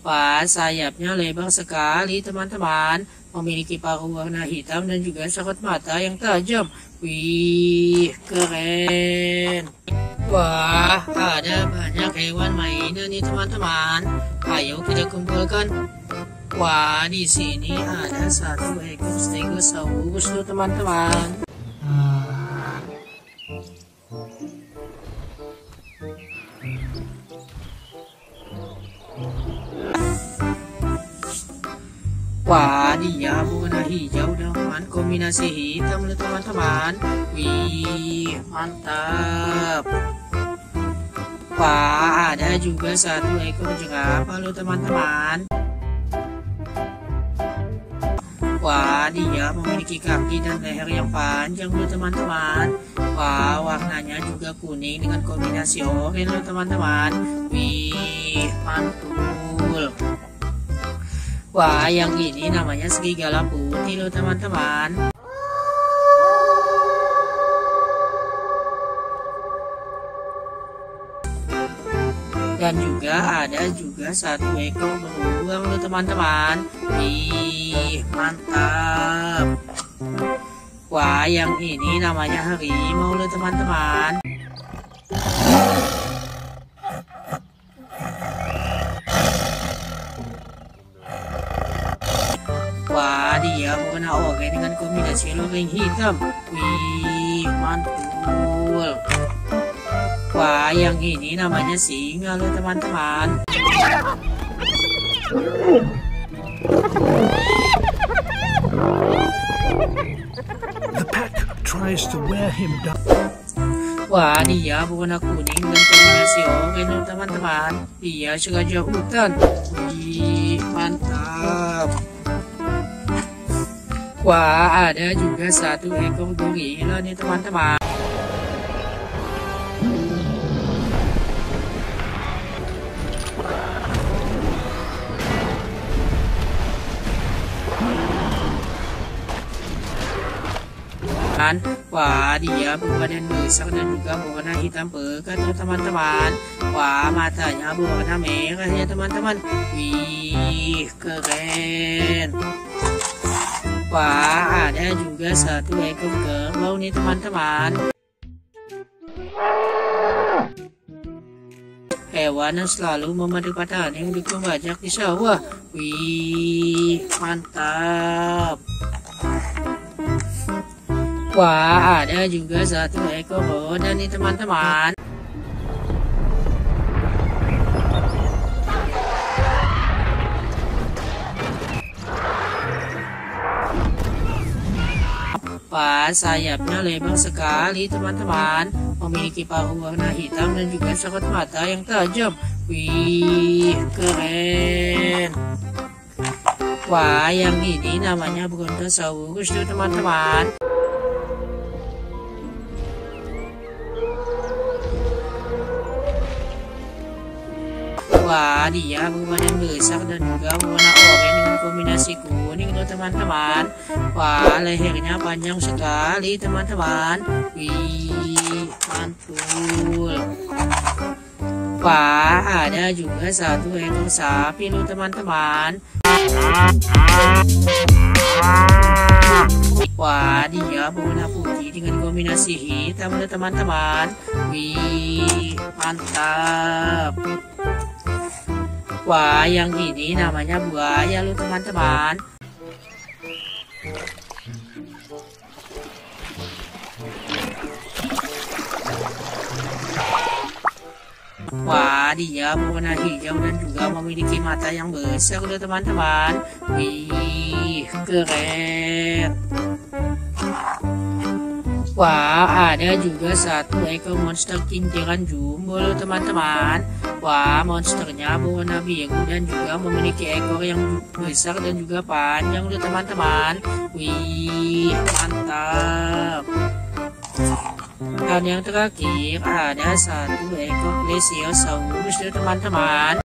Wah, sayapnya lebar sekali teman-teman. Memiliki paruh warna hitam dan juga sorot mata yang tajam. Wih, keren. Wah, ada banyak hewan mainan nih teman-teman. Ayo kita kumpulkan. Wah, di sini ada satu ekor stegosaurus loh teman-teman. Wah, dia berwarna hijau dengan kombinasi hitam loh teman-teman. Wih, mantap. Wah, ada juga satu ekor jerapah loh teman-teman. Wah, dia memiliki kaki dan leher yang panjang loh teman-teman. Wah, warnanya juga kuning dengan kombinasi oranye loh teman-teman. Wih, mantul. Wah, yang ini namanya serigala putih loh teman-teman. Dan juga ada juga satu ekor beruang loh teman-teman. Ih, mantap. Wah, yang ini namanya harimau loh teman-teman. Wah, dia berwarna oranye dengan kombinasi loreng hitam. Wih, mantul. Wah, yang ini namanya singa loh teman-teman. The pack tries to wear him down. Wah, dia berwarna kuning dan kombinasi oranye loh teman-teman. Dia serajah hutan. Wih, mantap. Wah, ada juga satu ekor gorila nih teman-teman. Wah, dia berbadan besar dan juga berwarna hitam pekat tuh teman-teman. Wah, matanya berwarna merah ya teman-teman. Wih, keren. Wah, ada juga satu ekor kerbau nih teman-teman. Hewan yang selalu memadu petani untuk membajak di sawah. Wih, mantap. Wah, ada juga satu ekor roda nih teman-teman. Wah, sayapnya lebar sekali teman-teman. Memiliki paruh warna hitam dan juga sorot mata yang tajam. Wih, keren. Wah, yang ini namanya Brontosaurus tuh teman-teman. Wah, dia berbadan besar dan juga warna oranye dengan kombinasi kuning tuh teman-teman. Wah, lehernya panjang sekali teman-teman. Wih, mantul. Wah, ada juga satu ekor sapi loh teman-teman. Wah, dia berwarna putih dengan kombinasi hitam loh teman-teman. Wih, mantap. Wah, yang ini namanya buaya loh teman-teman. Wah, dia berwarna hijau dan juga memiliki mata yang besar loh teman-teman. Wih, keren. Wah, ada juga satu ekor monster kintiran jumbo loh teman-teman. Wah, monsternya berwarna biru dan juga memiliki ekor yang besar dan juga panjang loh teman-teman. Wih, mantap. Dan yang terakhir ada satu ekor plesiosaurus loh teman-teman.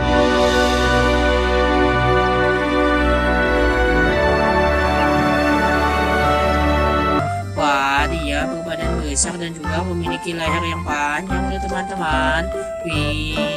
Wah, dia berbadan besar dan juga memiliki leher yang panjang loh teman-teman. Wih,